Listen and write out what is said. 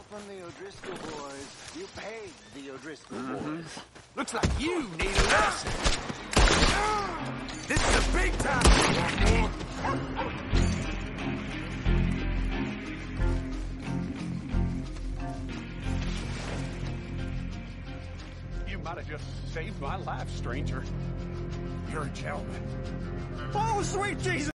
from the O'Driscoll boys. You paid the O'Driscoll boys. Looks like you need a lesson. This is a big time. You might have just saved my life, stranger. You're a gentleman. Oh, sweet Jesus!